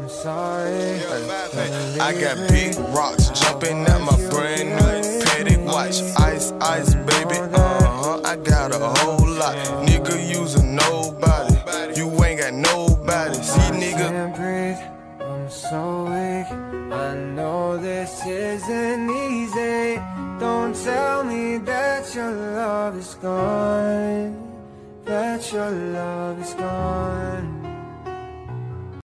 I'm sorry. I got big rocks jumping at my brand new Patek watch. Ice, ice, baby. I got a whole lot. Nigga, using nobody. You ain't got nobody. See, nigga. I can't breathe. I'm so weak. I know this isn't easy. Don't tell me that your love is gone. That your love is gone.